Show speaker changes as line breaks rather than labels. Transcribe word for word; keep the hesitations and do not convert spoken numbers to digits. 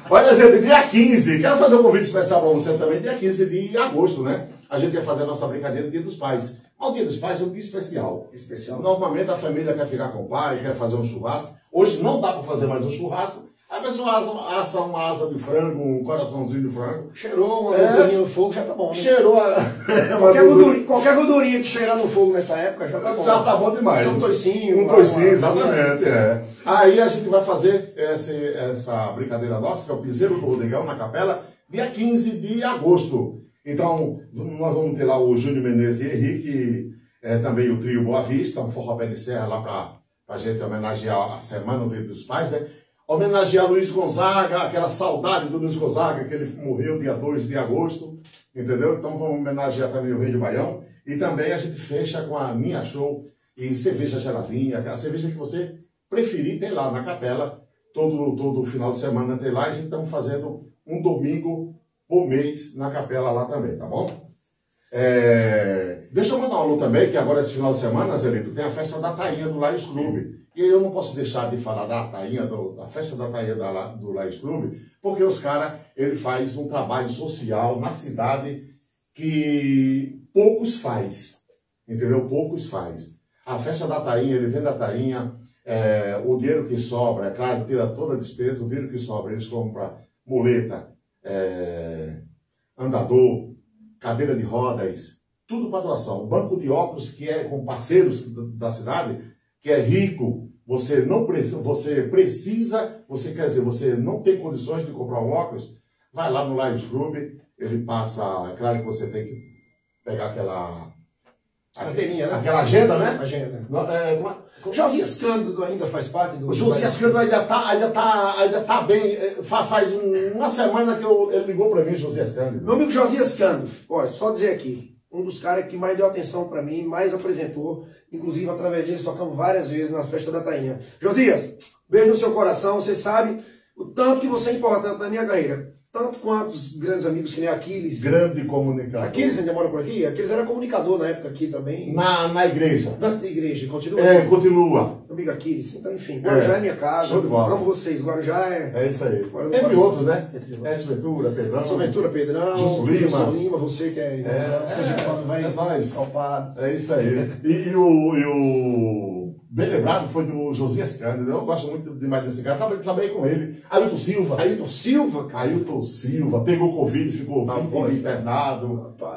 Olha, gente, dia quinze, quero fazer um convite especial para você também, dia quinze de agosto, né? A gente quer fazer a nossa brincadeira do Dia dos Pais. Mas o Dia dos Pais é um dia especial.
Especial.
Normalmente a família quer ficar com o pai, quer fazer um churrasco. Hoje não dá para fazer mais um churrasco. A pessoa assa, assa uma asa de frango, um coraçãozinho de frango.
Cheirou uma
É.
gordurinha no fogo, já tá bom, né?
Cheirou a...
Qualquer gordurinha, qualquer gordurinha que cheirar no fogo nessa época já tá bom.
Já tá bom demais.
Um toicinho.
Um toicinho, exatamente, é. Aí a gente vai fazer essa, essa brincadeira nossa, que é o Piseiro do Rodrigão, na Capela, dia quinze de agosto. Então, nós vamos ter lá o Júnior Menezes e Henrique, é, também o trio Boa Vista, um forró pé de serra lá para a gente homenagear a Semana do Dia dos Pais, né? Homenagear Luiz Gonzaga, aquela saudade do Luiz Gonzaga, que ele morreu dia dois de agosto, entendeu? Então vamos homenagear também o Rei do Baião. E também a gente fecha com a Minha Show e cerveja geladinha, a cerveja que você preferir, tem lá na Capela. Todo, todo final de semana tem lá. E a gente estamos fazendo um domingo por mês na Capela lá também, tá bom? É... Deixa eu mandar um alô também, que agora esse final de semana, Zelito, tem a festa da Tainha do Lions Clube. E eu não posso deixar de falar da Tainha, do, da festa da Tainha da, do Lions Clube, porque os caras, ele faz um trabalho social na cidade que poucos faz, entendeu? Poucos faz. A festa da Tainha, ele vende a Tainha, é, o dinheiro que sobra, é claro, tira toda a despesa, o dinheiro que sobra, eles compram muleta, é, andador, cadeira de rodas, tudo para doação. O banco de óculos, que é com parceiros da cidade, que é rico, você não precisa, você precisa, você quer dizer, você não tem condições de comprar um óculos, vai lá no Lions Club, ele passa, é claro que você tem que pegar aquela...
Carteirinha, né?
Aquela agenda, né?
Agenda.
É, uma...
Josias Cândido ainda faz parte do...
O Josias Cândido ainda tá, ainda tá, ainda tá bem, faz uma semana que eu, ele ligou para mim, Josias Cândido.
Meu amigo Josias Cândido, olha, só dizer aqui, um dos caras que mais deu atenção para mim, mais apresentou, inclusive através deles tocamos várias vezes na festa da Tainha. Josias, beijo no seu coração, você sabe o tanto que você é importante na minha carreira. Tanto quanto os grandes amigos que nem Aquiles.
Grande comunicador.
Aquiles ainda mora por aqui? Aquiles era comunicador na época aqui também.
Na, na igreja.
Na igreja, continua?
É, continua.
Meu amigo Aquiles. Então, enfim, Guarujá é, é minha casa.
Show de bola.
Amo vocês. Guarujá é...
É isso aí.
Guarujá,
Entre outros, né?
Entre outros.
Edson Ventura, Pedrão.
Edson Ventura, Pedrão.
Justo Lima.
Justo Lima, você que é...
É,
você é, quando vai...
É nóis.
Salpado.
É isso aí. E, e, o, e o... Bem lembrado foi do Josias Cândido. Eu gosto muito demais desse cara. Trabalhei, trabalhei com ele. Ailton Silva.
Ailton Silva, cara.
Ailton Silva. Pegou Covid, ficou vinte dias internado.